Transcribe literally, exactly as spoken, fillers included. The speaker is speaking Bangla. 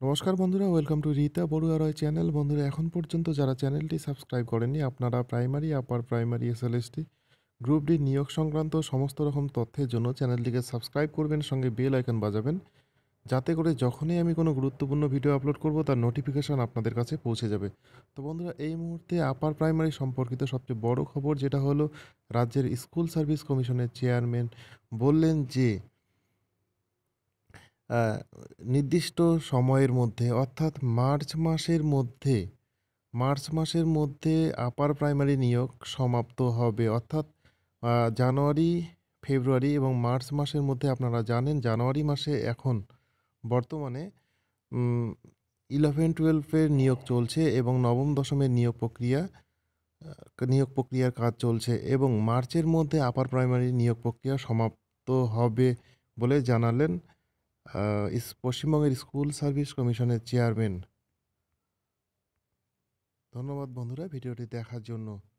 নমস্কার বন্ধুরা, welcome to Rita Barua Roy channel. বন্ধুরা, এখন পর্যন্ত যারা চ্যানেলটি সাবস্ক্রাইব করেননি, আপনারা primary, upper primary, SLST, group D নিয়োগ সংক্রান্ত সমস্ত রকম তথ্যের জন্য চ্যানেলটিকে সাবস্ক্রাইব করবেন, সঙ্গে বেল আইকন বাজাবেন, যাতে করে যখনই আমি কোনো গুরুত্বপূর্ণ ভিডিও আপলোড করব তার নোটিফিকেশন আপনাদের কাছে পৌঁছে যাবে। তো বন্ধুরা, এই মুহূর্তে আপার প্রাইমারি সম্পর্কিত সবচেয়ে বড় খবর যেটা হলো, রাজ্যের স্কুল সার্ভিস কমিশনের চেয়ারম্যান বললেন যে আ নির্দিষ্ট সময়ের মধ্যে, অর্থাৎ মার্চ মাসের মধ্যে মার্চ মাসের মধ্যে আপার প্রাইমারি নিয়োগ সমাপ্ত হবে। অর্থাৎ আ জানুয়ারি, ফেব্রুয়ারি এবং মার্চ মাসের মধ্যে, আপনারা জানেন জানুয়ারি মাসে এখন বর্তমানে উম এগারো বারো এর নিয়োগ চলছে এবং নবম দশমের নিয়োগ প্রক্রিয়া আ নিয়োগ প্রক্রিয়ার কাজ চলছে এবং মার্চের মধ্যে আপার প্রাইমারি নিয়োগ প্রক্রিয়া সমাপ্ত হবে বলে জানালেন আ ইস পশ্চিমবঙ্গের স্কুল সার্ভিস কমিশনের চেয়ারম্যান। ধন্যবাদ বন্ধুরা ভিডিওটি দেখার জন্য।